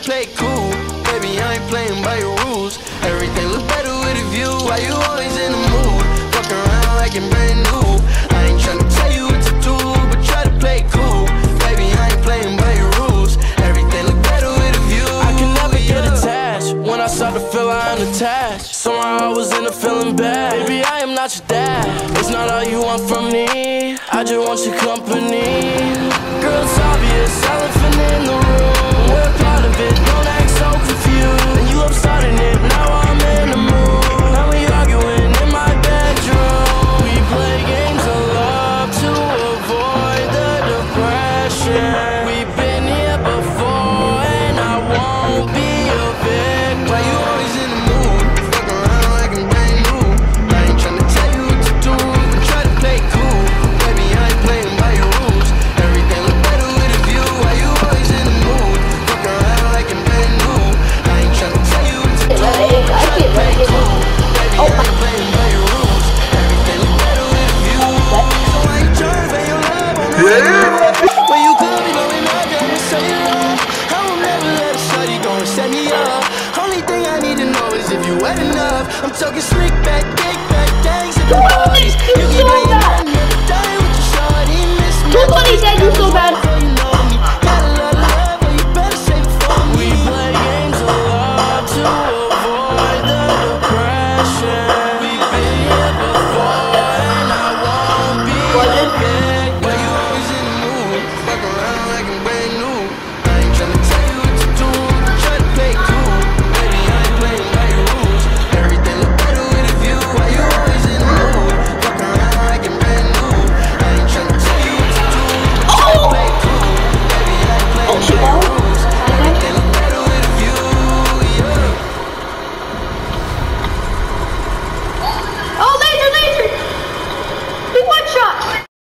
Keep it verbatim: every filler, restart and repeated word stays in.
play cool. Baby, I ain't playing by your rules. Everything look better with a view. Why you always in the mood? Fuck around like you're brand new. I ain't tryna tell you what to do, but try to play cool. Baby, I ain't playing by your rules. Everything look better with a view. I can never get attached. When I start to feel I'm attached, somehow I was in a feeling bad. Baby, I am not your dad. It's not all you want from me. I just want your company. Girl, it's obvious, elephant in the room. We're part of it, don't act so confused. And you up starting it, now I'm in the mood. Now we arguing in my bedroom. We play games of love to avoid the depression. We've been here before and I won't be a victim. Why you always in the mood? Fuck around like I'm brand new. I ain't tryna tell you what to do, but try to play cool. Baby, I ain't playing by your rules. Everything look better with a view. Why you always in the mood? Fuck around like I'm brand new. I ain't tryna tell you what to do, but try to play cool. Baby, I ain't playing by your rules. Everything look better with a view. So I ain't tryna pay your love on me. When you could be blowing up, yeah, just say it up. I will never let a shawty go and set me up. Only thing I need to know is if you wet enough. I'm talking slick back, kick back, gangs in the parties. You keep playing that, never die with your shawty. Miss me. Nobody said you so bad.